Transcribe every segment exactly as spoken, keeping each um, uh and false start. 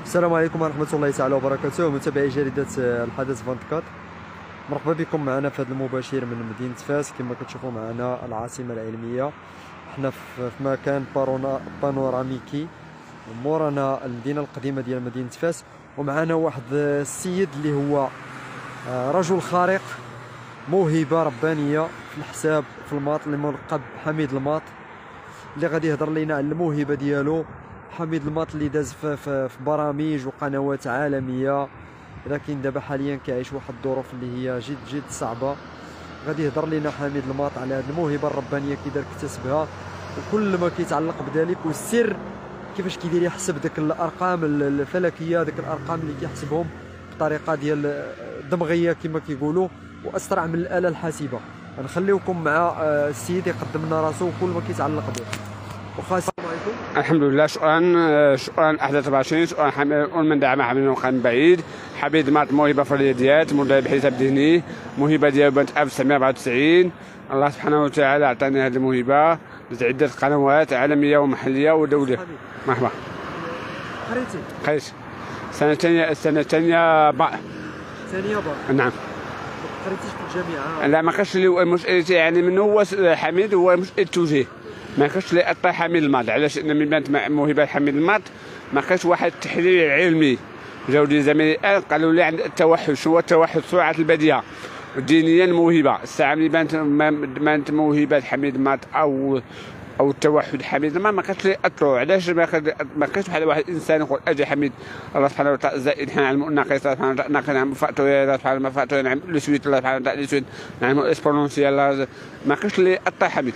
السلام عليكم ورحمة الله تعالى وبركاته. متابعي جريدة الحدث أربعة وعشرين، مرحبا بكم معنا في هذا المباشر من مدينة فاس. كما كتشوفوا معنا العاصمة العلمية، حنا في مكان بانوراميكي مورانا المدينة القديمة ديال مدينة فاس، ومعنا واحد السيد اللي هو رجل خارق، موهبة ربانية في الحساب في الماط، اللي ملقب حميد الماط، اللي غادي يهضر لينا على الموهبة ديالو. حميد الماط اللي داز في, في, في برامج وقنوات عالميه، لكن دابا حاليا كيعيش واحد الظروف اللي هي جد جد صعبه. غادي يهضر لنا حميد الماط على هذه الموهبه الربانيه كيدار اكتسبها، وكل ما كيتعلق بذلك، والسر كيفاش كيدير يحسب ديك الارقام الفلكيه، ديك الارقام اللي كيحسبهم بطريقه ديال الدمغيه كما كيقولوا، واسرع من الاله الحاسبه. غنخليوكم مع السيد يقدم لنا راسو وكل ما كيتعلق به. وخاصة الحمد لله. شكرا شكرا احداث أربعة وعشرين. شكرا حميد من دعم حميد من مقام بعيد. حميد الماط موهبه في الرياضيات، مدرب حساب ذهني، موهبه ديالو بنت ألف وتسعمائة وأربعة وتسعين. الله سبحانه وتعالى عطاني هذه الموهبه لعده قنوات عالميه ومحليه ودوليه. مرحبا. قريتي؟ قريت السنه الثانيه السنه الثانيه باء. ثانيه باء؟ نعم. ما قريتيش في الجامعه؟ لا، ما كانش لي مسألتي يعني منه هو حميد، هو مسألة توجيه. ما كانش لي اطلع حميد الماط، علاش؟ ان من بانت موهبه حميد الماط ما كانش واحد التحليل علمي. جاو لي زميلي قالوا لي عند التوحد. شنو هو التوحد؟ سرعه البديهه. دينيا موهبه. الساعه ملي بانت بانت موهبه حميد الماط او او التوحد حميد الماط، ما كانش لي اطلع. علاش؟ ما كانش بحال واحد الانسان يقول اجي حميد الله سبحانه وتعالى زائد حنا على الناقص سبحانه وتعالى ناقص نعم فاكتوريال الله سبحانه ما فاكتوريال نعم لو سويت الله سبحانه وتعالى سويت نعم اكسبونونسيال. ما كانش لي اطلع حميد.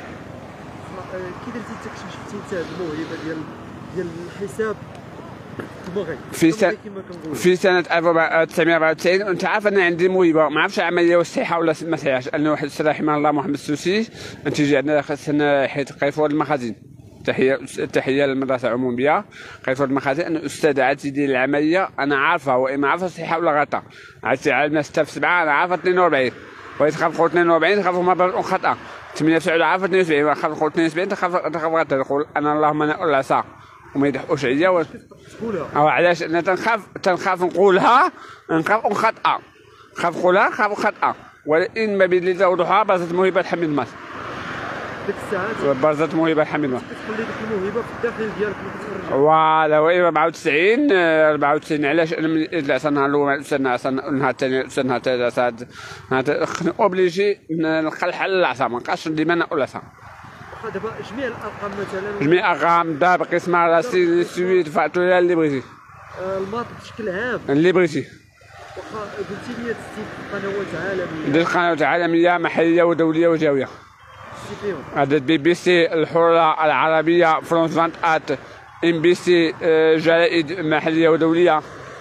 كي درتي انت اكتشفتي انت هذه الموهبه ديال ديال الحساب الدماغي في سنه في سنه ألف وتسعمائة وأربعة وتسعين؟ وانت عارف ان عندي موهبه، ما عرفتش العمليه واش صحيحه ولا ما صحيحاش. ان واحد السيد رحمه الله محمد السوسي انتيجي عندنا خاصنا حيت قيفور المخازن. تحيه تحيه للمدرسه العموميه قيفور المخازن. ان الاستاذ عاد يدير العمليه انا عارفها، واما عارفه صحيحه ولا غلطه. عاد عندنا ستة في سبعة انا عارفه اثنين وأربعين، بغيت نخاف اثنين وأربعين نخاف مرة خطأ. ثمانية في سبعة عارفه اثنين وسبعين نخاف نقول اثنين وسبعين تخاف تخاف غلطه. نقول انا اللهم انا العصا وما يضحكوش عليا و... او علاش؟ انا تنخاف تنخاف نقولها، نخاف نخطأ، نخاف نقولها نخاف نخطأ. ولكن ما بين اللي توضحها برزت موهبه حميد الماط. ديك الساعات برزت موهبه حميد الماط. كتخلي ديك الموهبه في الداخل ديالك ما كتخرجش. فوالا. و أربعة وتسعين أربعة وتسعين علاش؟ انا من العصا النهار الاول العصا النهار الثاني النهار الثالث خصني اوبليجي نلقى الحل للعصا، ما نبقاش ديما نقول العصا. دابا جميع الارقام مثلا، جميع الارقام دابا قسمه راسي سويت فاكتوريال اللي بغيتي. الماط بشكل عام اللي بغيتي. واخا قلتي لي تستي قنوات عالميه، درت قنوات عالميه محليه ودوليه وجاويه. فيهم عدد بي بي سي الحرة العربية، فرونس فانت ات، ام بي سي، جرائد محلية ودولية،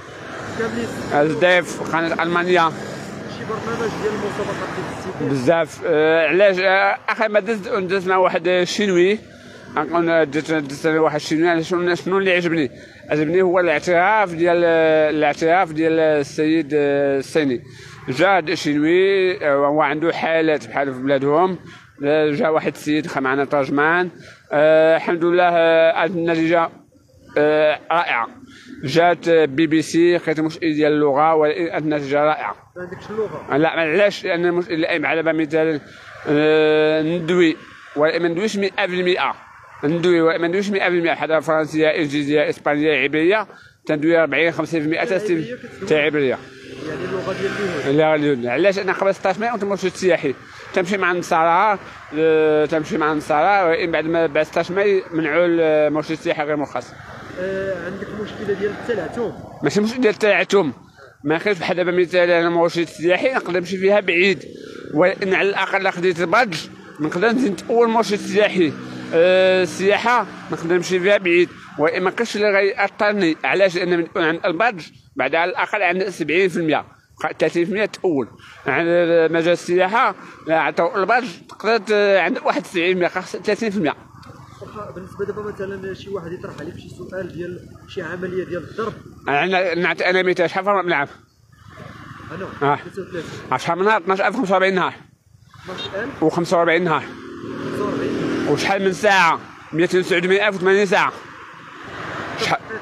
ازديف، قناة المانيا. شي برنامج ديال المسابقات اللي بزاف. آه علاش؟ آه اخي ما دزت دزت مع واحد شينوي، انا دزت دزت واحد شينوي. شنو شنو اللي عجبني؟ عجبني هو الاعتراف ديال الاعتراف ديال السيد الصيني. جا هذا الشينوي هو عنده حالات بحال في بلادهم. جا واحد السيد خا معنا ترجمان. آه الحمد لله هذه النتيجه آه رائعه. جات بي بي سي لقيت مشكل ديال اللغه، ولكن النتيجه رائعه. ما عندكش اللغه؟ لا علاش؟ لان المشكل على بالي مثلا آه ندوي ولكن ما ندويش مئة بالمئة. ندوي ولكن ما ندويش مئة بالمئة. حدا فرنسيه انجليزيه اسبانيه عبريه تندوي أربعين خمسين بالمئة تاع عبريه. يعني اللغه ديال اليهود. لا علاش؟ انا قبل ستة عشر ماء كنت مرشد سياحي، تمشي مع النصارى تمشي مع النصارى، ولكن بعد ما بعد ستة عشر ماء منعوا المرشد السياحي غير مرخص. آه عندك مشكله ديال التلعثم؟ ماشي مشكل ديال التلعثم، ما كاينش بحال دابا مثلا انا مرشد سياحي نقدر نمشي فيها بعيد، ولكن على الاقل خديت البادج نقدر نزيد اول مرشد سياحي أه السياحه نقدر نمشي فيها بعيد، ولكن ما كاينش اللي غيأثرني. علاش؟ لان من عند البادج بعد على الاقل عندنا سبعين بالمئة ثلاثين بالمئة تأول. عند مجال السياحه لا عطاو البادج تقدر عندك واحد وتسعين بالمئة ثلاثين بالمئة. واخا بالنسبه دابا مثلا شي واحد يطرح عليك شي سؤال ديال شي عمليه ديال الضرب، انا نعطي انا مثال. شحال من العام؟ انا اه ثلاثة وثلاثين. شحال من نهار؟ اثناش ألف وخمسة وأربعين نهار. اثناش ألف وخمسة وأربعين نهار. خمسة وأربعين. وشحال من ساعه؟ مئتين وتسعة وثمانين ألف وثمانين ساعه. شحال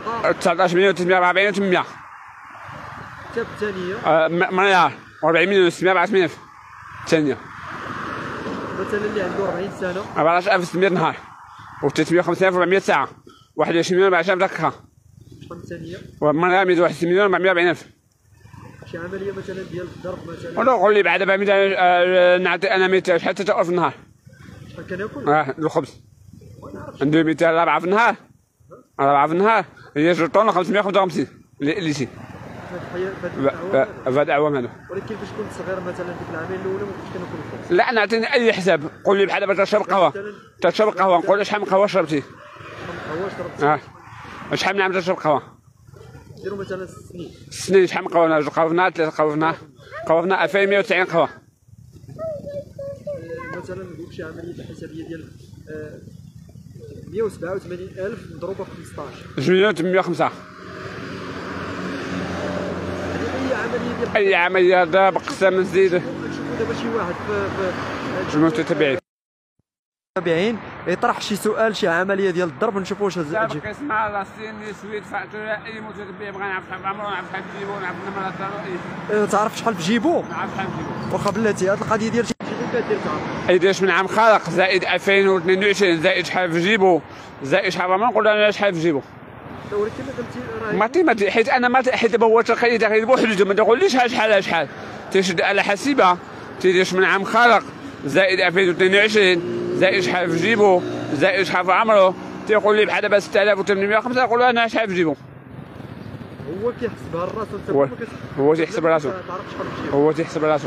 تلقى تسعطاش مليون ثلاثمية وأربعة وأربعين وثمانمية. حتى الثانيه مليار وأربعين مليون وستمية وأربعة وثمانين ألف. الثانيه مثلا اللي عنده أربعين سنه أربعطاش ألف وستمية نهار و350 ألف وأربعمية ساعه. واحد وعشرين مليون وأربعة آلاف دقيقه. شحال الثانيه؟ ومليار مية وواحد وستين مليون وأربعمية وأربعين ألف. شي عمليه مثلا ديال الضرب مثلا ولا قول لي بعد دابا نعطي انا مئتين شحال تتوقف في النهار؟ شحال كناكل؟ اه الخبز عنده مئتين ربعه في النهار. ربعه في النهار هي جوج طون خمسمية وخمسة وخمسين ليتي في هاد العوام هادو. ولكن فاش كنت صغير مثلا ديك العامين الاولى ما كنتش كناكل الخبز. لا نعطيني اي حساب. قول لي بحال دابا تشرب قهوه تشرب قهوه نقول لك شحال من قهوه شربتي؟ قهوه شربت اه شحال من عام تشرب قهوه؟ ديروا مثلا سنين سنين. شحال من قهوه؟ جوج قهوه في النهار ثلاثه قهوه في النهار قهوه في النهار ألفين ومية وتسعين قهوه. مثلا نقول شي عمليه الحسابيه ديال مية وسبعة وثمانين ألف مضروبه في خمسطاش جوج مليون ثمانمية وخمسة. اي عمليه ديال اي عمليه دابا قسم نزيد نشوفوا دابا شي واحد في المتتبعين المتابعين يطرح شي سؤال شي عمليه ديال الضرب نشوفوا واش دابا كيسمع راسين سويد فاتوره اي متتبع بغى نعرف شحال عمره نعرف شحال في جيبو نعرف النمره ديالو. تعرف شحال في جيبو؟ نعرف شحال في جيبو. واخا بلاتي هاد القضيه ديال جيبو كدير تعرف ايداش من عام خلق زائد ألفين واثنين وعشرين زائد شحال في جيبو زائد شحال ما نقول انا شحال في جيبو. ولكن فهمتي راه ما تي ما تي حيت انا ما حيت دابا هو تخيل غير بوحدو ما تقوليش شحال شحال شحال تيشد على حسيبه تيديش من عام خلق زائد ألفين واثنين وعشرين زائد شحال في جيبو زائد شحال في عمره تيقول لي بحال دابا ستة آلاف وثمانمية وخمسة نقول له انا شحال في جيبو. هو كيحسبها راسو انت هو هو تيحسب راسو تعرف شحال في جيبو هو تيحسب راسو.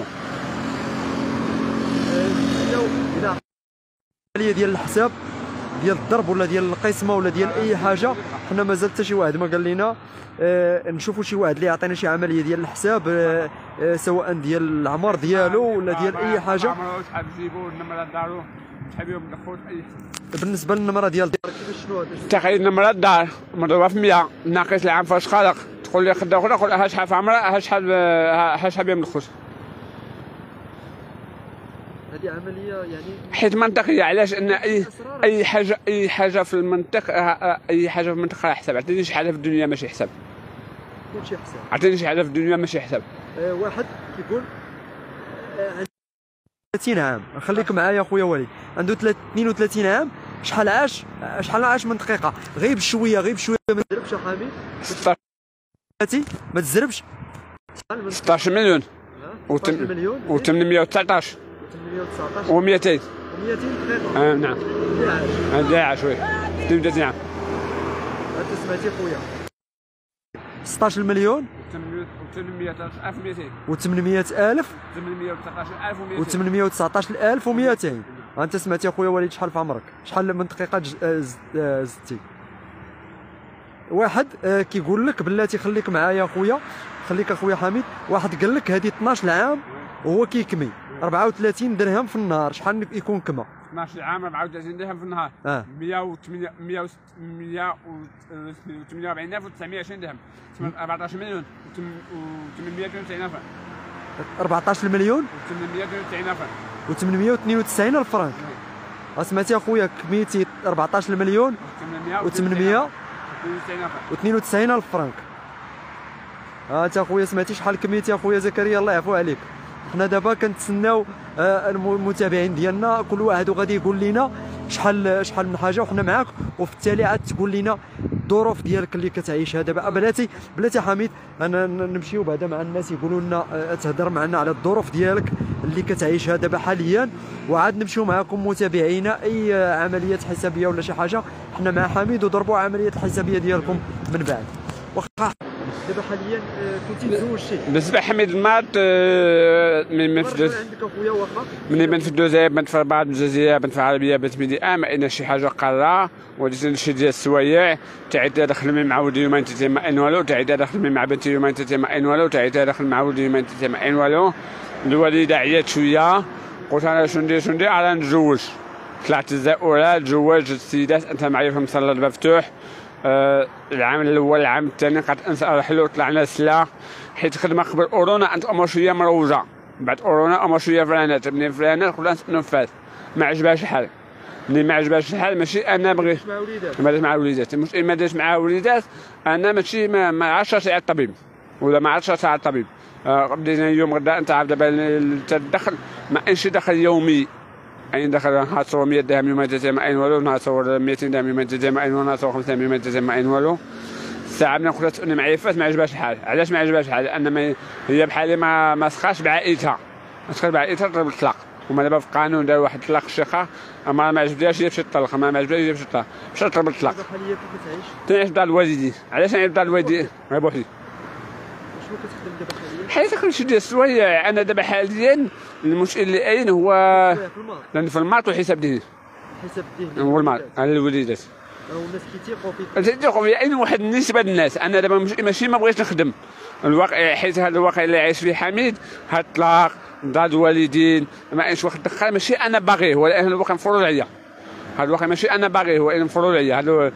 اذا العمليه ديال الحساب ديال الضرب ولا ديال القسمه ولا ديال اي حاجه حنا مازال حتى شي واحد ما قال لنا. آه نشوفوا شي واحد اللي يعطينا شي عمليه ديال الحساب آه آه سواء ديال العمر ديالو ولا ديال اي حاجه. عمره شحال في جيبو النمره دارو شحال بهم دخلت اي حساب. بالنسبه للنمره ديال كيفاش شنو هذا؟ تخيل نمره الدار مضروبه في مية ناقص العام فاش خلق تقول لي خدا اخرى نقول ها شحال في عمرها ها شحال ها شحال بهم دخلت. هذه عمليه يعني حيت منطقيه. علاش؟ ان اي اي حاجه اي حاجه في المنطق اي حاجه في المنطقه حساب. عطيني شي حاجه في الدنيا ماشي حساب. كلشي حساب. عطيني شي حاجه في الدنيا ماشي حساب. آه واحد كيقول آه ثلاثين عام خليك معايا خويا وليد عنده اثنين وثلاثين عام شحال عاش شحال عاش من دقيقه غير بشويه غير بشويه ما تزربش يا حميد ستة عشر ما تزربش ستطاش مليون مليون و819 وتسعطاش و200 و200 دقيقه. اه نعم اللي عاش وي اثنين وثلاثين عام. انت سمعتي خويا ستطاش مليون و800 ألف ومئتين و800 وتسعطاش ألف ومئتين. انت سمعتي خويا وليد شحال في عمرك شحال من دقيقه زدتي؟ واحد آه كيقول لك بلاتي خليك معايا خويا خليك اخويا حميد. واحد قال لك هذه اثناش عام وهو كيكمي أربعة وثلاثين درهم في النهار شحال يكون كما؟ اثناش عام أربعة وثلاثين درهم في النهار اه مية وثمانية مية وثمانية وأربعين ألف وتسعمية وعشرين درهم أربعطاش مليون وثمانمية واثنين وتسعين ألف. أربعطاش مليون وثمانمية واثنين وتسعين ألف و892 الف فرنك. سمعتي اخويا كميتي أربعطاش مليون و892 الف فرنك. ها انت اخويا سمعتي شحال كميتي اخويا زكريا الله يعفو عليك. حنا دابا كنتسناو المتابعين ديالنا كل واحد وغادي يقول لنا شحال شحال من حاجه وحنا معاك وفي التالي عاد تقول لنا الظروف ديالك اللي كتعيشها دابا. بلاتي بلاتي حميد انا نمشيو بعدا مع الناس يقولوا لنا تهضر معنا على الظروف ديالك اللي كتعيشها دابا حاليا وعاد نمشيو معكم متابعينا اي عمليات حسابيه ولا شي حاجه حنا مع حميد وضربوا عمليه الحسابيه ديالكم من بعد. واخا دابا حاليا كنتي تزوجتي؟ بالنسبه لحميد مات من منفذ عندك اخويا واخا من بنت في الدوزير بنت في رباط بنت الجزائر بنت في العربيه بنت ميدي ام ان شي حاجه قاره وديت شي ديال السوايع تعيد داخل من مع ولدي يومين تتي ما ان والو تعيد داخل من مع بنتي يومين تتي ما ان والو تعيد داخل مع ولدي يومين تتي ما ان والو. الوالده عيات شويه قلت انا شنو ندير شنو ندير على نتزوج. طلعت الزائره تزوجت السيدات انت معرفه مصلى الباب مفتوح. آه العام الاول العام الثاني قعدت انسى رحلو طلعنا سلا حيت خدمه قبل اورونا انت امور شويه مروجه بعد اورونا امور شويه فرانات من فرانات خلاص نفاذ ما عجبهاش الحال اللي ما عجبهاش الحال ماشي انا بغي مع وليدات ما داش مع وليدات، مش ما داش مع وليدات انا ماشي ما, ما عرفتش على الطبيب ولا ما عرفتش على الطبيب. آه بدينا اليوم غدا انت عارف دابا الدخل ما كاينش دخل يومي، اين دخل نهار تصور مية درهم يوم تجي ما اين والو، نهار تصور مئتين درهم يوم تجي ما اين والو، نهار تصور خمسمية يوم تجي ما اين والو. الساعه من خلات اني معايا فات ما عجبهاش الحال. علاش ما عجبهاش الحال؟ لان ما هي بحالي ما ما سخاش بعائلتها، ما سخاش بعائلتها تضرب الطلاق. هما دابا في القانون داروا واحد الطلاق الشيخه، اما ما عجبهاش هي مشات تطلق، ما عجبهاش هي مشات تطلق، مشات تضرب الطلاق. بحال هي كيف تعيش؟ تنعيش بدار الوالدين. علاش نعيش بدار الوالدين؟ غير بوحدي. شنو كتخدم دابا حاليا؟ حيت كنمشي ندير السوايع. انا دابا حاليا المشكل اللي اين هو في الماط لان في الماط والحساب ديالي حساب الذهني هو الماط على الوليدات. الناس كيتيقوا فيك تيتيقوا فيا اين واحد النسبه د الناس. انا دابا مش- ماشي ما بغيتش نخدم الواقع، حيت هذا الواقع اللي عايش فيه حميد، هاد الطلاق دار الوالدين ما عايش واحد دخل ماشي انا باغيه، ولكن الواقع مفروض عليا. هذا الواقع ماشي انا باغيه هو مفروض عليا. هذا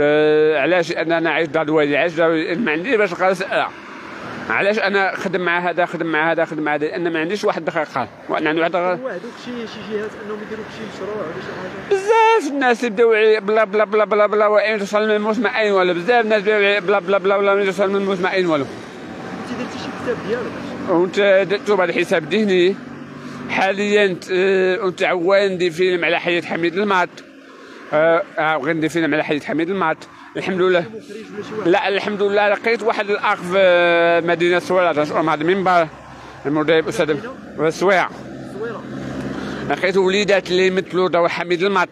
علاش انا عايش دار الوالدين، عايش دار ما عنديش باش نقرا. علاش انا خدم مع هذا خدم مع هذا خدم مع هذا؟ لان ما عنديش واحد دخل قال، وانا عندي واحد وعدوك شي شي جهات انهم يديروك شي مشروع ولا شي حاجه؟ بزاف الناس يبداو يعي- بلا بلا بلا بلا بلا وين توصل من الموت ما اين والو. بزاف الناس يبداو يعي- بلا بلا بلا ولا وين توصل من الموت ما اين والو. انت درتي شي كتاب ديالك؟ وانت درتو بعد الحساب الذهني حاليا. آه، وانت عندي فيلم على حياة حميد الماط. آه، آه، غندير فيلم على حياة حميد الماط الحمد لله. مخرج ولا شي واحد؟ لا الحمد لله لقيت واحد الاخ في آه، مدينه سويرة تنشؤم هذا المنبر المدرب استاذ سويرة. صويره لقيت وليدات اللي يمثلوا دور حميد الماط،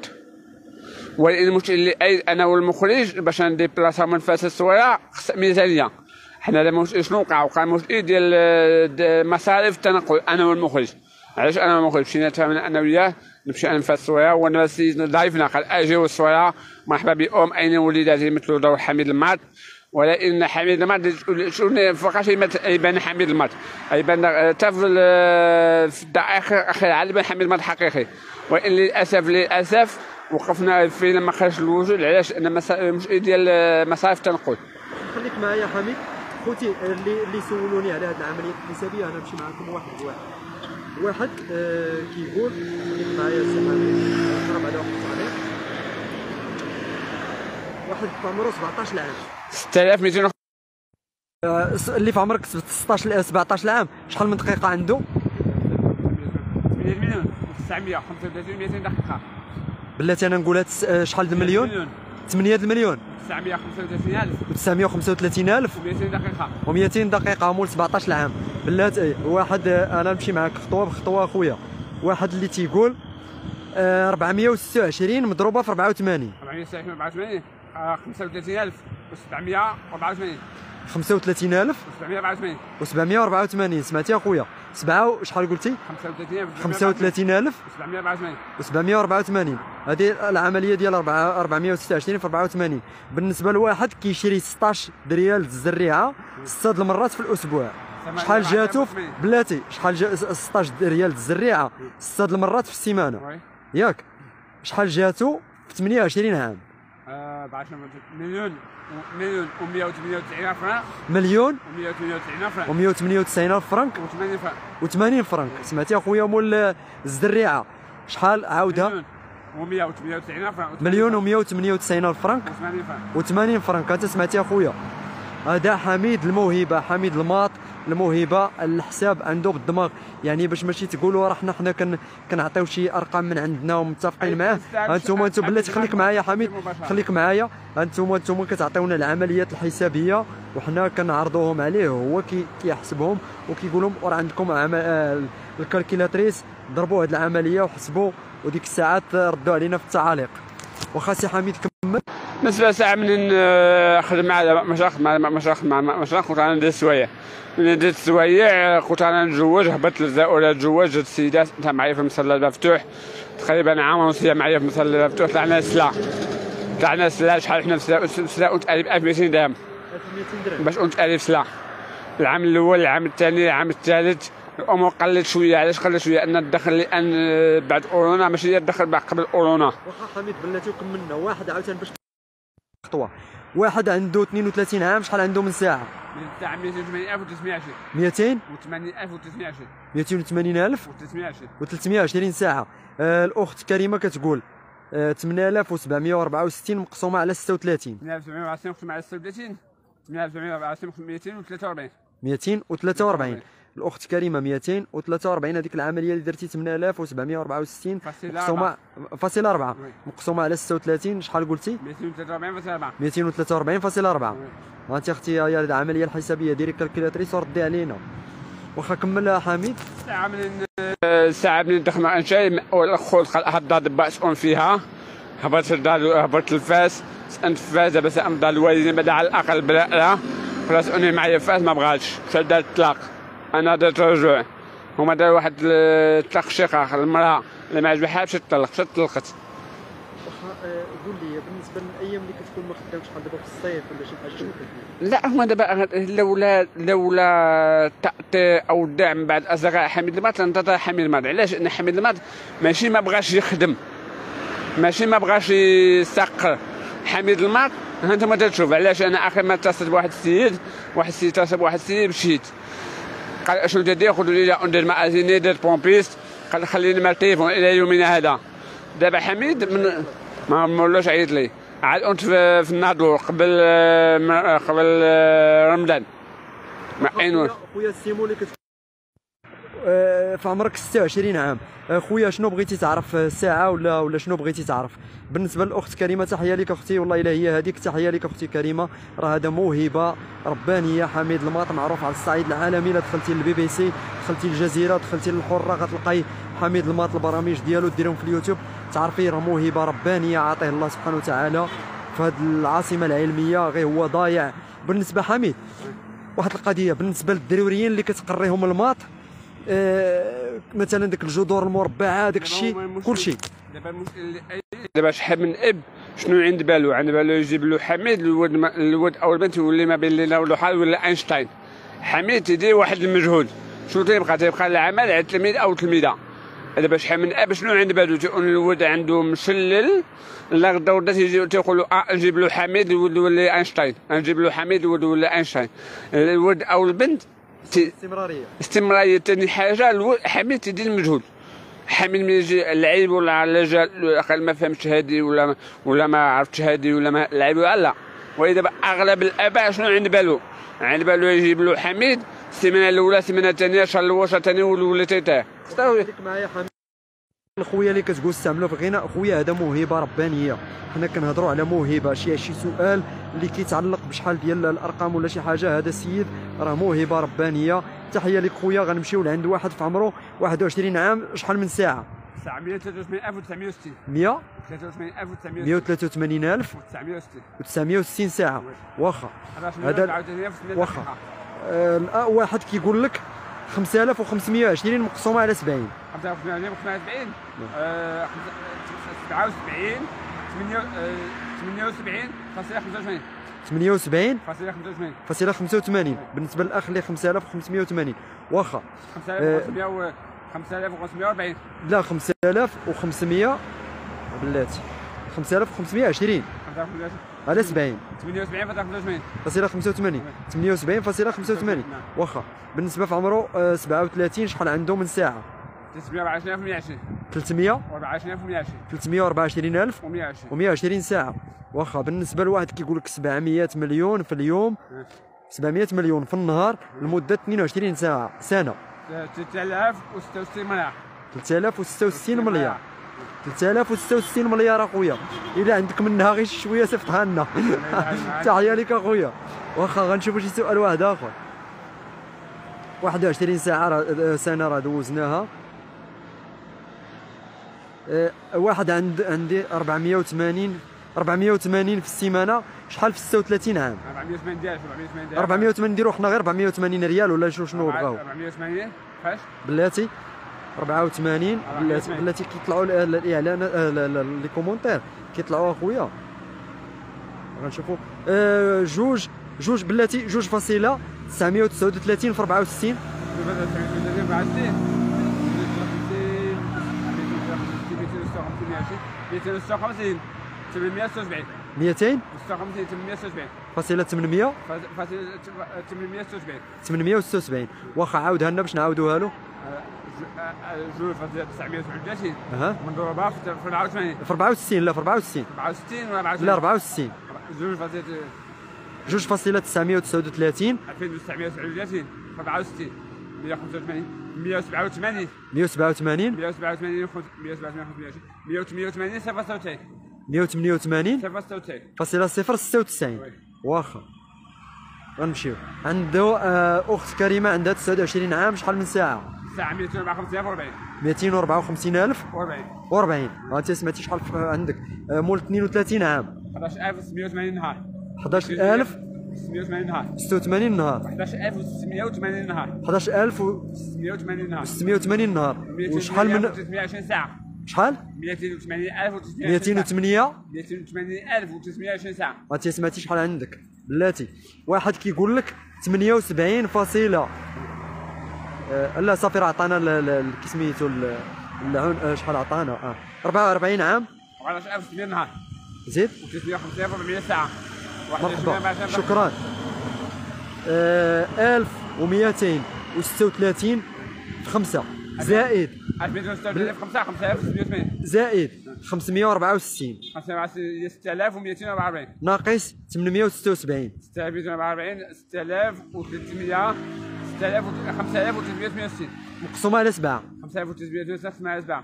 ولكن المشكل اللي أي انا والمخرج باش ندير بلاصه من فاس السويرة خص ميزانيه. حنا دابا مش شنو وقع وقع مشكل ديال د- مصاريف التنقل انا والمخرج. علاش انا والمخرج مشينا تفاهمنا انا وياه نمشي انا فاس السويرة، وانا ضايفنا قال اجيو السويرة مرحبا بهم اين وليدات يمثلوا دور حميد الماط. ولكن حميد الماط شنو فوقاش يبان حميد الماط، يبان حتى في ال- في الدقائق الاخيره عاد يبان حميد الماط حقيقي. ولكن للاسف للاسف وقفنا فيه ما خرجش الوجود. علاش؟ ان مسا- مش ديال مصاريف التنقل. خليك معايا حميد خوتي. اللي اللي سولوني على هذه العمليه الحسابيه انا نمشي معكم واحد بواحد. واحد آه كيقول خليك معايا السي حميد نهرب على واحد التعليق. واحد في عمره سبعطاش عام ستة آلاف ومئتين آه، اللي في عمرك ستطاش سبعطاش عام شحال من دقيقه عنده؟ ثمانية مليون وتسعمية وخمسة وثلاثين ومئتين دقيقة. بلاتي انا نقولها تس- آه، شحال د المليون؟ ثمانية المليون تسعمية وخمسة وثلاثين ألف وتسعمية وخمسة وثلاثين ألف ومئتين دقيقة. و200 دقيقة مول سبعطاش عام. بلاتي واحد آه، انا نمشي معاك خطوة بخطوة اخويا. واحد اللي تيقول آه، أربعمية وستة وعشرين مضروبة في أربعة وثمانين أربعمية وستة وعشرين أربعة وثمانين خمسة وثلاثين ألف وسبعمية وأربعة وثمانين خمسة وثلاثين ألف وسبعمية وأربعة وثمانين وسبعمية وأربعة وثمانين. سمعتي اخويا؟ سبعة شحال قلتي؟ خمسة وثلاثين ألف خمسة وثلاثين ألف وسبعمية وأربعة وثمانين وسبعمية وأربعة وثمانين. هذه العمليه ديال أربعمية وستة وعشرين في أربعة وثمانين. بالنسبه لواحد كيشري ستطاش ريال الزريعه ستة د المرات في الاسبوع. شحال جاتو في- بلاتي شحال جا ستطاش ريال الزريعه ستة د المرات في السيمانه وي ياك؟ شحال جاتو في ثمانية وعشرين عام؟ آه، بعد شنو مليون مليون ومئة وثمانية وتسعين فرنك مليون ومئة وثمانية وتسعين فرنك ومية وثمانية وتسعين ألف فرنك وثمانين فرنك و80 فرنك. سمعتي اخويا مول الزريعه شحال عاودها؟ ومئة وثمانية وتسعين فرنك مليون ومية وثمانية وتسعين ألف فرنك وثمانين فرنك و80 فرنك. انت سمعتي اخويا؟ هذا حميد الموهبه، حميد الماط الموهبه. الحساب عنده بالدماغ، يعني باش ماشي تقولوا راه حنا حنا كن كنعطيو شي ارقام من عندنا ومتفقين معاه. انتم انتم بلاتي خليك معايا حميد، خليك معايا. انتم انتم كتعطيونا العمليات الحسابيه وحنا كنعرضوهم عليه هو كي كيحسبهم وكيقول لهم راه عندكم عمل آه، الكالكيلاتريس ضربوا هذه العمليه وحسبوا، وديك الساعات ردوا علينا في التعاليق. واخا سي حميد كمل. بالنسبة ساعة من نخدم مع مشايخ مع مشايخ مع مشايخ كنت انا ندير السوايع. من درت السوايع كنت انا نتزوج، هبطت للزائرة نتزوج، جات السيدات انت معايا في المصلى الباب مفتوح تقريبا عام ونص هي معايا في المصلى الباب مفتوح. طلعنا السلا طلعنا السلا شحال حنا في السلا قلت ألف ومئتين درهم ألف ومئتين درهم باش قلت ألف سلا. العام الاول العام الثاني العام الثالث الامور قلت شويه. علاش قلت شويه؟ ان الدخل لان بعد كورونا ماشي هي الدخل بعد قبل كورونا. واخا حميد بلاتي وكملنا. واحد عاوتاني باش خطوه. واحد عنده اثنين وثلاثين عام شحال عنده من ساعه؟ من الساعه مئتين وثمانين ألف وثلاثمئة وعشرين مئتين وثمانين ألف وثلاثمئة وعشرين مئتين وثمانين ألف وثلاثمئة وعشرين و320 ساعه. آه الاخت كريمه كتقول ثمانية آلاف وسبعمية وأربعة وستين مقسومه على ستة وثلاثين. ثمانية آلاف وسبعمية وأربعة وستين مقسومه على ستة وثلاثين. ثمانية آلاف وسبعمية وأربعة وستين مئتين وثلاثة وأربعين. مئتين وثلاثة وأربعين. الاخت كريمه مئتين وثلاثة وأربعين. هذيك العمليه اللي درتي ثمانية آلاف وسبعمية وأربعة وستين مقسومه فاصله أربعة مقسومه على ستة وثلاثين شحال قلتي؟ مئتين وثلاثة وأربعين فاصلة أربعة. مئتين وثلاثة وأربعين فاصله أربعة. ها انت اختي يا العمليه الحسابيه ديري كالكولاتريس وردي علينا. واخا كمل حميد. ساعه من ساعه من دخل مع شيء والاخو هبط باسون فيها هبط هبط الفاس انت فاز بس امضى الوالدين بدا على الاقل بلا خلاص اني معايا فاس ما بغاتش شاد الطلاق. انا درت رجوع هما داروا واحد الطلاق شقاق المراه اللي ما عجبهاش تطلق طلقت. قول لي بالنسبه للايام اللي كتكون ما خدامش شحال دابا في الصيف ولا شي حاجه شنو كدير؟ لا هما دابا لولا لولا تأتي او دعم بعد اصدقاء حميد الماط لننتظر حميد الماط. علاش؟ ان حميد الماط ماشي ما بغاش يخدم ماشي ما بغاش يسقر. حميد الماط ها انت ما تشوف. علاش؟ انا اخر ما اتصلت بواحد السيد واحد السيد اتصل بواحد السيد مشيت قال اشنو تدير؟ قلت له لا ندير مأذني درت بومبيست. قال خليني مع التليفون الى يومنا هذا. دابا حميد من ما مولاش عيط لي عاد انت في, في الناظور قبل قبل رمضان ما عينوش. خويا السيمو اللي كت في عمرك ستة وعشرين عام، خويا شنو بغيتي تعرف الساعه ولا ولا شنو بغيتي تعرف؟ بالنسبه للاخت كريمه تحيه لك اختي والله الا هي هذيك تحيه لك اختي كريمه. راه هذا موهبه ربانيه. حميد الماط معروف على الصعيد العالمي. الا دخلتي للبي بي سي دخلتي للجزيره دخلتي للحره غتلقاي حميد الماط البرامج ديالو ديرهم في اليوتيوب تعرفي راه موهبه ربانيه عطيه الله سبحانه وتعالى في هذه العاصمه العلميه. غير هو ضايع. بالنسبه حميد واحد القضيه بالنسبه للدروريين اللي كتقريهم الماط آه مثلا داك الجذور المربعه داك الشيء كلشي. دابا المشكل اللي دابا شحال من اب شنو عند بالو؟ عند بالو يجيب له حميد الولد الولد او البنت يولي ما بين لينا ولا حال ولا اينشتاين. حميد تيدير واحد المجهود شنو تيبقى؟ تيبقى العمل على التلميذ او التلميذه. دابا شحال من اب شنو عند بالو؟ تيقول الولد عنده مشلل لا غدا ودا تيجي تيقولوا اه نجيب له حميد الولد ولا اينشتاين. نجيب له حميد الولد ولا اينشتاين. الولد او البنت استمراريه استمراريه. ثاني حاجه حميد تيدير المجهود. حميد ملي يجي اللعيب ولا لا قال ما فهمتش هادي ولا ولا ما عرفتش هادي ولا ما لعب لا. ودابا اغلب الاباء شنو عند بالو؟ عند بالو يجيب له حميد السيمانه الاولى السيمانه الثانيه شهر الوسط الثاني ولا تيتاه. خليك معايا حميد. الخويا اللي كتقول استعملوا في الغناء خويا هذا موهبه ربانيه. حنا كنهضروا على موهبه شي شي سؤال اللي كيتعلق بشحال ديال الارقام ولا شي حاجه. هذا السيد راه موهبه ربانيه. تحيه لك خويا. غنمشيو لعند واحد في عمره واحد وعشرين عام. شحال من ساعه؟ ساعه مئة وثلاثة وثمانين ألف وتسعمية وستين. مئة مئة وثلاثة وثمانين ألف وتسعمية وستين ساعه. واخا هذا واخا آه واحد كيقول لك خمسة آلاف وخمسمية وعشرين مقسومه على سبعين. خمسة آلاف وخمسمية مقسومه على سبعين سبعة وسبعين ثمانية وسبعين فاصلة خمسة وثمانين. ثمانية وسبعين فاصلة خمسة وثمانين فاصلة خمسة وثمانين. بالنسبه للاخ اللي خمسة آلاف وخمسمية وثمانين. واخا خمسة آلاف وخمسمية خمسة آلاف وخمسمية وأربعين. لا خمسة آلاف وخمسمية بلاتي خمسة آلاف وخمسمية وعشرين على سبعين. ثمانية وسبعين فاصلة خمسة وثمانين. ثمانية وسبعين فاصلة خمسة وثمانين. واخا بالنسبه في عمره سبعة وثلاثين شحال عنده من ساعه؟ ثلاثمية وأربعة وعشرين ألف ومئة وعشرين. ثلاثمية وأربعة وعشرين ألف ومئة وعشرين. ثلاثمية وأربعة وعشرين ألف ومئة وعشرين ومئة وعشرين ساعه. واخا بالنسبه لواحد كيقول لك سبعمية مليون في اليوم سبعمية مليون في النهار لمده اثنين وعشرين ساعه سنه. ثلاثة آلاف وستة وستين مليار. ثلاثة آلاف وستة وستين مليار. ثلاثة آلاف وستة وستين مليار اخويا. الا عندك منها غير شويه صيفطها لنا. تحيه لك اخويا. واخا غنشوفوا شي سؤال واحد اخر. واحد وعشرين ساعه سنه راه دوزناها. أه واحد عند عندي أربعمية وثمانين أربعمية وثمانين في السيمانه. شحال في ستة وثلاثين عام؟ أربعمية وثمانين ديال أربعمية وثمانين نديرو حنا غير أربعمية وثمانين ريال ولا شنو شنو بغاو؟ أربعمية وثمانين فاش؟ بلاتي أربعة وثمانين بلاتي بلاتي كيطلعوا الاعلان لي كومونتير كيطلعوا اخويا. غنشوفوا أه جوج جوج بلاتي جوج فاصله تسعمية وتسعة وثلاثين في أربعة وستين. مئتين وستة وخمسين ثمانمية وستة وسبعين. مئتين وستة وخمسين ثمانمية وستة وسبعين. فاصله ثمانمية فاصلة ثمانمية وستة وسبعين. ثمانمية وستة وسبعين. واخا عاودها لنا باش نعاودوها له. جوج فاصلة تسعمية وسبعة وثلاثين اها مضروبه في أربعة وثمانين. في أربعة وستين لا في أربعة وستين أربعة وستين ولا أربعة وثمانين؟ لا أربعة وستين. جوج فاصلة جوج فاصلة تسعمية وتسعة وثلاثين ألفين وتسعمية وسبعة وثلاثين في أربعة وستين مية وخمسة وثمانين مية وسبعة وثمانين مية وسبعة وثمانين مية وسبعة وثمانين مية وسبعة وثمانين مية وثمانية وثمانين صفر ستة وتسعين مية وثمانية وثمانين صفر ستة وتسعين فاصلة صفر ستة وتسعين. وي. واخا غنمشيو. عنده آه، اخت كريمه عندها تسعة وعشرين عام. شحال من ساعه؟ ساعة ميتين وأربعة وخمسين وأربعين مئتين وأربعة وخمسين ألف وأربعين وأربعين. انت سمعتي شحال في- عندك آه، مول اثنين وثلاثين عام. حداش ألف وستمية وثمانين نهار حداش ألف ستمية وثمانين نهار وستة وثمانين نهار. حداش ألف وستمية وثمانين نهار حداش ألف ستمية وثمانين نهار وستمية وثمانين نهار. وشحال من ثلاثمية وعشرين ساعة شحال؟ مئتين وثمانين ألف وتسعمية مئتين وثمانية. مئتين وثمانين ألف وتسعمية وعشرين ساعة انت سمعتي شحال عندك بلاتي؟ واحد كيقول لك ثمانية وسبعين فاصلة آه، لا صافي راه عطانا ال- ال- كي سميتو ال- العون آه، شحال عطانا اه أربعة وأربعين عام. وعلاش ألف وستمية نهار زيد وثلاثمية وخمسين أربعمية ساعة واحد وعشرين أربعة مرحبا وعشرين شكرا. آه، ألف ومئتين وستة وثلاثين في خمسة زائد ألف ومئتين وستة وثلاثين في خمسة خمسة آلاف وستمية وثمانين زائد خمسمية وأربعة وستين خمسة هي ستة آلاف ومئتين وأربعة وأربعين ناقص ثمانمية وستة وسبعين. ستة آلاف ومئتين وأربعة وأربعين ستة آلاف وثلاثمية ستة آلاف خمسة آلاف وثلاثمية وثمانية وستين مقسومة على سبعة. خمسة آلاف وثلاثمية وثمانية وستين على سبعة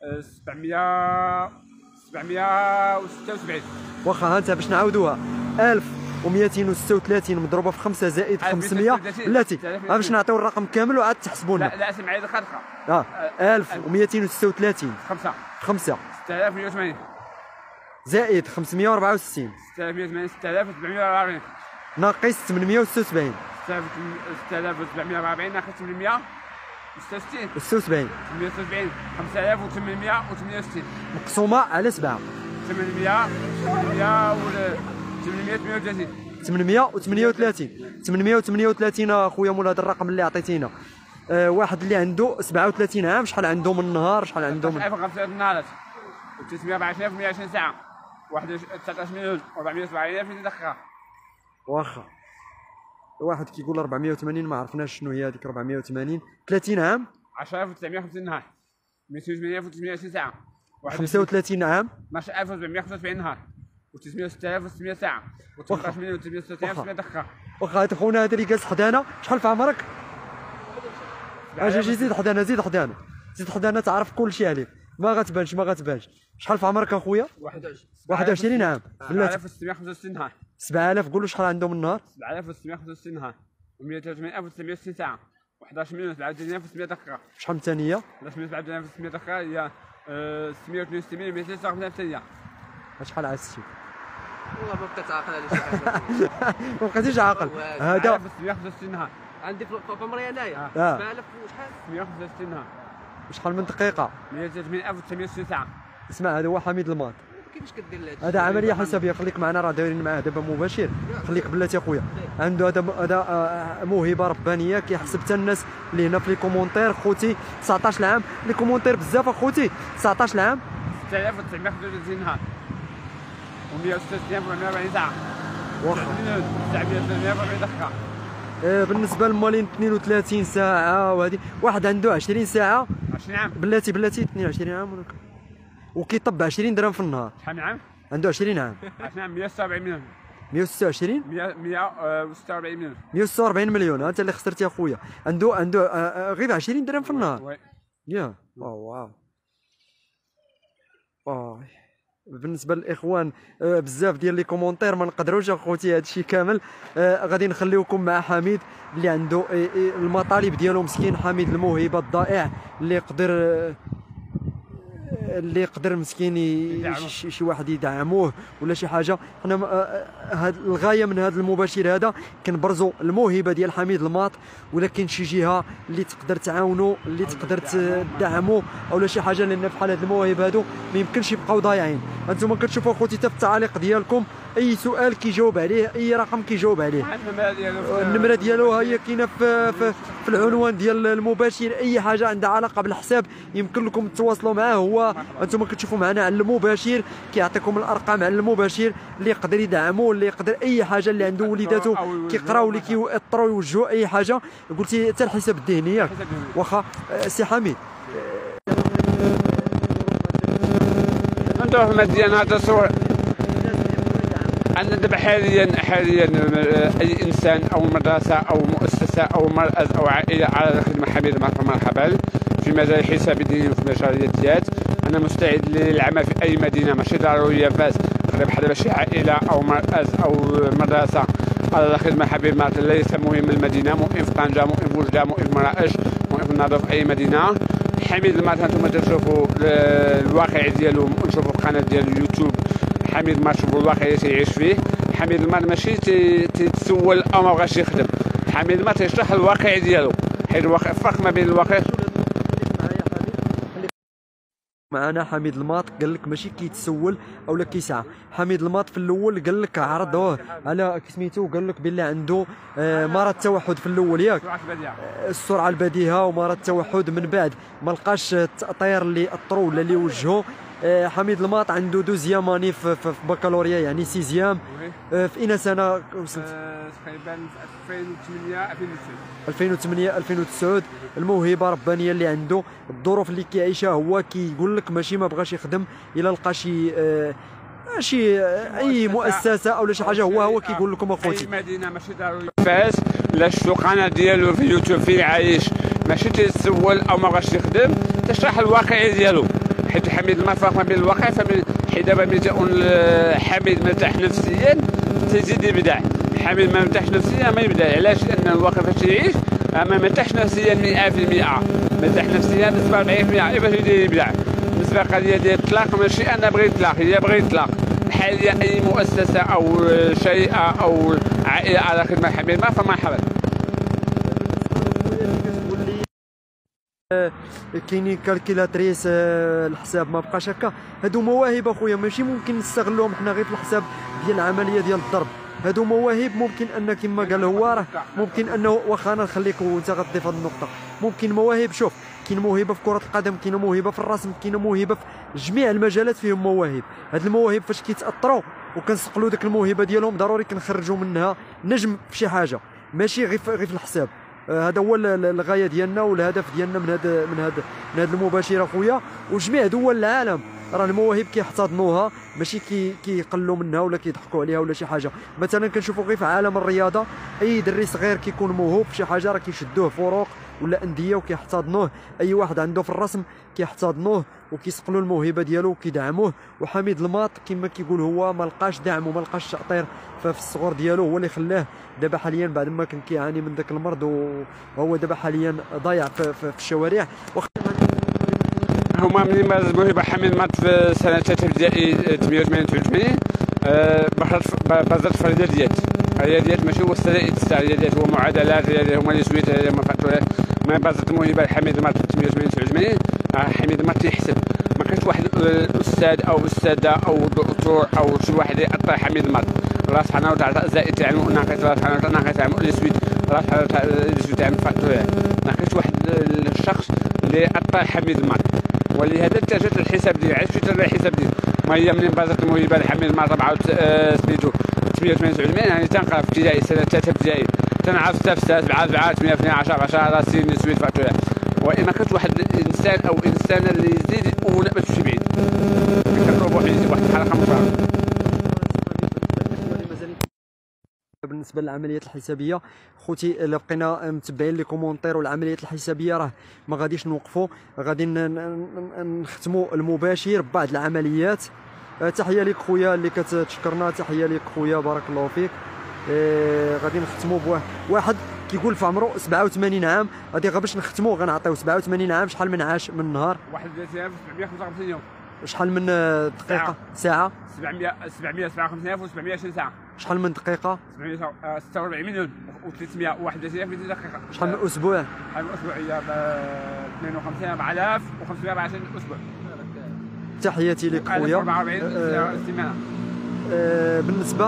سبعمية سبعمية وستة وسبعين واخا ها انت باش نعاودوها ألف ومئتين وستة وثلاثين مضروبة في خمسة زائد خمسمية. بلاتي ها باش نعطيو الرقم كامل وعاد تحسبونا. لا لا اسم عيد خلقة اه ألف ومئتين وستة وثلاثين خمسة في خمسة ستة آلاف ومئة وثمانين زائد خمسمية وأربعة وستين ستة آلاف ومئة وثمانين ستة آلاف وسبعمية وأربعة وأربعين ناقص ثمانمية وستة وسبعين ستة آلاف وسبعمية وأربعة وأربعين ناقص ثمانمية وستة وستين وستة وسبعين ثمانمية وستة وسبعين خمسة آلاف وثمانمية وثمانية وستين مقسومة على سبعة. ثمانمية ثمانمية و ثمانمية وثمانية وثلاثين ثمانمية وثمانية وثلاثين ثمانمية وثمانية وثلاثين اخويا مول هذا الرقم اللي عطيتينا. آه واحد اللي عنده سبعة وثلاثين عام شحال عنده من النهار؟ شحال عنده من ألف وخمسمية نهارات وتسعمية وأربعة وعشرين ألف ومئة وعشرين ساعة واحد تسعطاش مليون وأربعمية وسبعين ألف دقيقة. واخا واحد كيقول أربعمية وثمانين ما عرفناش شنو هي هذيك أربعمية وثمانين. ثلاثين عام عشرة آلاف وتسعمية وخمسين نهار مئتين وثمانين ألف وتسعمية وعشرين ساعة خمسة وثلاثين عام اثناش ألف وسبعمية وخمسة وسبعين نهار وتسعمية وستة آلاف وستمية ساعة وثمنطاش مليون وتسعمية وستة آلاف وستمية دقيقة. واخا هاد خونا هذا اللي جالس حدانا شحال في عمرك؟ اجي اجي زيد حدانا زيد حدانا زيد حدانا تعرف كل شيء عليك. ما غتبانش ما غتبانش. شحال في عمرك اخويا؟ واحد وعشرين واحد وعشرين عام. سبعة بلاتي آلاف وستمية وخمسة وستين نهار سبعة آلاف قول له شحال عندهم النهار؟ سبعة آلاف وستمية وخمسة وستين نهار ومئة وثلاثة وثمانين ألف وتسعمية وستين ساعة وحداش مليون وسبعة وثلاثين ألف وستمية دقيقة. شحال من ثانية؟ حداش مليون وسبعة وثلاثين ألف وستمية دقيقة هي آه، ستمية واثنين وستين ومئتين وتسعة وخمسين ثانية. شحال عزتي؟ والله ما بقيت عاقل على شي حاجه. ما بقيتيش عاقل. سبعة هذا آلاف وستمية وخمسة وستين نهار عندي في في عمري انايا آه. سبعة آلاف وشحال؟ ستمية وخمسة وستين نهار شحال من دقيقة؟ مئة وثلاثة وثمانين ألف وتسعمية وستين ساعة. اسمع هذا هو حميد الماط. كيفاش كدير هذا؟ هذا عمليه حسابيه. خليك معنا راه دايرين معاه دابا مباشر. خليك بلاتي اخويا. عنده هذا هذا آه، موهبه ربانيه كيحسب حتى الناس اللي هنا في لي كومونتير. خوتي تسعطاش عام لي كومونتير بزاف اخوتي. تسعطاش عام ستة آلاف وتسعمية وخمسة وثلاثين نهار ومئة وستة وستين ألف وأربعمية وأربعين ساعة واخا. مليون تسعمية وثمانية وأربعين دقيقة. آه، بالنسبه للمالين اثنين وثلاثين ساعه وهذه واحد عنده عشرين ساعه. عشرين عام بلاتي بلاتي اثنين وعشرين عام ولا- وكيطب عشرين درهم في النهار. شحال من عام؟ عنده عشرين عام. عشرين عام مئة وستة وأربعين مليون مئة وستة وعشرين مئة مئة وستة وأربعين مليون. مئة وستة وأربعين مليون. ها انت اللي خسرتي اخويا. عنده عنده آه، آه، غير عشرين درهم في النهار. وي. يا واو واو واو. بالنسبه للاخوان آه، بزاف ديال لي كومونتير ما نقدروش اخوتي هادشي كامل. آه، غادي نخليوكم مع حميد اللي عنده آه، آه، المطالب ديالو. مسكين حميد الموهبه الضائع اللي يقدر آه، اللي يقدر مسكين ي- يدعمه. شي شي واحد يدعموه ولا شي حاجه. حنا م- آه، هاد الغايه من هذا المباشر هذا كنبرزوا الموهبه ديال حميد الماط. ولكن شي جهه اللي تقدر تعاونوا اللي تقدر تدعموا او شي حاجه. لان بحال هاد المواهب هادو ما يمكنش يبقاو ضايعين. انتم كتشوفوا اخوتي حتى في التعاليق ديالكم اي سؤال كيجاوب عليه، اي رقم كيجاوب عليه. النمره ديالو هي كاينه في, في في العنوان ديال المباشر. اي حاجه عندها علاقه بالحساب يمكن لكم تتواصلوا معاه. هو انتم كتشوفوا معنا على المباشر كيعطيكم الارقام على المباشر اللي يقدر يدعموا، اللي يقدر اي حاجه اللي عنده وليداتو كيقراو اللي كيأطروا يوجهوا اي حاجه. قلتي حتى الحساب الذهني ياك واخا سي حميد. ندور مزيان هذا الصور. أنا دابا حاليا حاليا أي إنسان أو مدرسة أو مؤسسة أو مركز أو عائلة على خدمة حميد الماط مرحبا في مجال الحساب الديني وفي مجال الرياضيات. أنا مستعد للعمل في أي مدينة، ماشي ضرورية فاس بحال شي عائلة أو مركز أو مدرسة على خدمة حميد الماط. ليس مهم المدينة، مهم في طنجة، مهم في وجدة، مهم في مراكش، مهم في النهضة، في أي مدينة. حميد الماط هانتوما تشوفوا الواقع ديالو، نشوفوا القناة ديال اليوتيوب حميد الماط، شوفوا الواقع اللي تيعيش فيه. حميد الماط ماشي تيتسول او ما بغاش يخدم، حميد الماط تيشرح الواقع ديالو، حيت الواقع الفرق ما بين الواقع. معنا حميد الماط قال لك ماشي كيتسول اولا كيسعى. حميد الماط في الاول قال لك عرضوه على سميتو، قال لك باللي عنده مرض التوحد في الاول ياك، السرعه البديهه ومرض التوحد. من بعد ما لقاش التأطير اللي اطرو ولا اللي وجهو. حميد الماط عنده دوزيام اني في, في بكالوريا يعني سيزيام. في اين سنه؟ تقريبا ألفين وثمانية ألفين وثمانية ألفين وتسعة. الموهبه ربانيه اللي عنده، الظروف اللي كيعيشها هو كيقول لك ماشي ما بغاش يخدم الا لقى شي شي اي مؤسسه او شي حاجه. هو هو كيقول لكم اخوتي اي مدينه ماشي ضروري فاس. لا شفتوا القناه ديالو في اليوتيوب فين عايش، ماشي تيتسول او ما بغاش يخدم، تشرح الواقع ديالو. حيت حميد الماط فرق ما بين الواقع، حيت دابا ملي تقول حميد مرتاح نفسيا تيزيد يبدع. حميد ما مرتاحش نفسيا ما يبدع. علاش؟ لان الواقع فاش يعيش ما مرتاحش نفسيا مئة في المئة، مرتاح نفسيا نسبة أربعين في المئة. باش يدير يبدع. بالنسبه للقضيه ديال الطلاق، ماشي انا بغيت الطلاق، هي بغيت الطلاق. حاليا اي مؤسسه او شيء او عائله على خدمه حميد الماط فمرحبا. كاينين كالكيلاتريس الحساب ما بقاش هكا. هادو مواهب اخويا ماشي ممكن نستغلوهم حنا غير في الحساب ديال العمليه ديال الضرب. هادو مواهب ممكن ان كما قال هو راه ممكن انه واخا انا نخليك وانت غتضيف هذه النقطه. ممكن مواهب، شوف كاين موهبه في كره القدم، كاين موهبه في الرسم، كاين موهبه في جميع المجالات فيهم مواهب. هاد المواهب فاش كيتاثروا وكنسقلوا ديك الموهبه ديالهم ضروري كنخرجوا منها نجم في شي حاجه، ماشي غير غير في الحساب. هذا هو الغايه ديالنا والهدف ديالنا من هذا من هذا من هذا المباشر اخويا. وجميع دول العالم راه المواهب كيحتضنوها، ماشي كي كيقلوا منها ولا كيضحكوا عليها ولا شي حاجه. مثلا كنشوفوا غير في عالم الرياضه اي دري صغير كيكون موهوب في شي حاجه راه كيشدوه فروق ولا انديه وكيحتضنوه. اي واحد عنده في الرسم كيحتضنوه وكيسقلوا الموهبه ديالو وكيدعموه. وحميد الماط كما كيقول هو ما لقاش دعم وما لقاش تأطير في الصغر ديالو، هو اللي خلاه دابا حاليا بعد ما كان كيعاني من ذاك المرض وهو دابا حاليا ضايع في, في, في الشوارع. هما ملي مارس الموهبه حميد الماط في سنه ثالثه ابتدائي ثمانية وثمانين تسعة وثمانين بازرت في الرياضيات. الرياضيات ماشي هو السائد تاع الرياضيات، هو معادلات الرياضيات هما اللي سويت ما فاتورات. ما بازرت الموهبه حميد الماط في ثمانية وثمانين تسعة وثمانين. حميد الماط تيحسب ما كانش واحد الاستاذ او استاذه او دكتور او شي واحد يأطر حميد الماط. الله سبحانه وتعالى زائد تاع ناقص، الله سبحانه وتعالى ناقص تاع اللي سويت، الله سبحانه وتعالى اللي سويت تاع فاتورات. ما كانش واحد الشخص اللي أطر حميد الماط، ولهذا اتجهت للحساب ديالي. علاش مشيت للحساب ديالي؟ ما هي منين بازرت الموهبه لحميد الماط ربعة سميتو ثمانية وثمانين تسعة وثمانين، يعني تنقرا في ابتدائي سنه ثالثه ابتدائي تنعرف سته في سته سبعه سبعه ثمانيه اثنين عشرة عشرة على سنين سويت فاتورات. وإن ما كانش واحد الانسان او انسانه اللي يزيد ولا ما تمشي بعيد كنضربوا حيزي واحد الحلقه مفرغه. بالنسبه للعمليات الحسابيه خوتي الا بقينا متبعين لي كومونتير والعمليات الحسابيه راه ما غاديش نوقفوا، غادي نختموا المباشر ببعض العمليات. تحيه لك خويا اللي كتشكرنا، تحيه لك خويا بارك الله فيك. إيه غادي نختموا بواحد كيقول في عمره سبعة وثمانين عام، غادي غير باش نختموا غنعطيو سبعة وثمانين عام. شحال من عاش من النهار؟ واحد وثلاثين ألف وسبعمية وخمسة وخمسين يوم. شحال من دقيقه؟ ساعه؟ سبعمية سبعمية وسبعة وخمسين ألف وسبعمية وعشرين ساعه. شحال من دقيقه؟ سبعمية وستة وأربعين مليون وثلاثمية وواحد وثلاثين ألف ومئتين دقيقه. شحال من اسبوع؟ شحال من اسبوع؟ هي اثنين وخمسين أربعة آلاف وخمسمية وأربعة وعشرين اسبوع. تحياتي لك خويا. أربعة وأربعين سيمانه. آه بالنسبه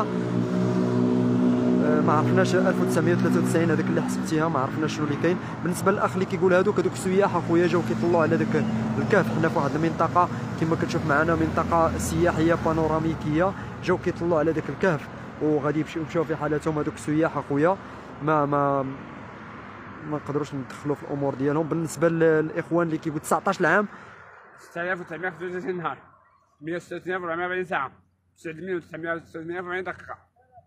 آه ما عرفناش ألف وتسعمائة وثلاثة وتسعين هذاك اللي حسبتيها، ما عرفناش شنو اللي كاين. بالنسبه للاخ اللي كيقول هذوك هذوك السياح اخويا جاو كيطلعوا على ذاك الكهف، حنا في واحد المنطقه كما كتشوف معنا منطقه سياحيه بانوراميكيه، جاو كيطلعوا على ذاك الكهف وغادي يمشيو يمشيو في حالتهم هذوك السياح اخويا، ما ما ما نقدروش ندخلوا في الامور ديالهم. بالنسبه للاخوان اللي كيقول تسعطاش عام ستة آلاف وتسعمائة وخمسة وثلاثين نهار، مئة وستة وثلاثين ألف وأربعمائة وأربعين ساعة، تسعمائة وتسعمائة وأربعين دقيقة.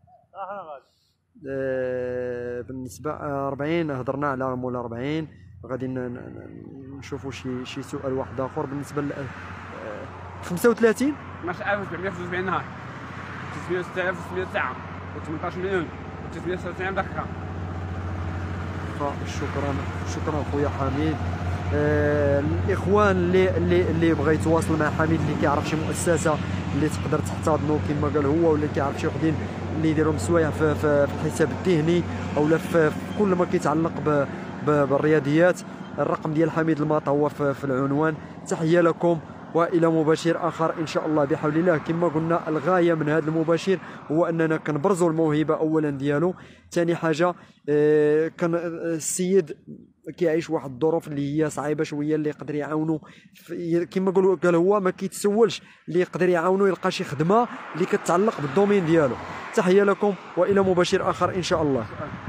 آه بالنسبه أربعين هضرنا على مول أربعين، غادي نشوفوا شي شي سؤال واحد اخر. بالنسبه ل خمسة وثلاثين اثناش ألف وسبعمائة وخمسة وسبعين نهار، تسعمائة وستة آلاف وستمائة ساعة، و18 مليون وتسعمائة وتسعة وتسعين دقيقة. شكرا شكرا خويا حميد. آه الاخوان اللي اللي اللي بغى يتواصل مع حميد، اللي كيعرف شي مؤسسه اللي تقدر تحتضنه كما قال هو، ولا كيعرف شي وحدين اللي يديروا سوايع في, في, في الحساب الذهني اولا في, في كل ما كيتعلق ب بالرياضيات، الرقم ديال حميد الماط هو في, في العنوان. تحيه لكم والى مباشر اخر ان شاء الله بحول الله. كما قلنا الغايه من هذا المباشر هو اننا كنبرزوا الموهبه اولا ديالو، ثاني حاجه آه كان السيد كيعيش واحد الظروف اللي هي صعيبه شويه، اللي يقدر يعاونو كما قالوا قال هو ما كيتسولش، اللي يقدر يعاونو يلقى شي خدمه اللي كتعلق بالدومين ديالو. تحيه لكم والى مباشر اخر ان شاء الله.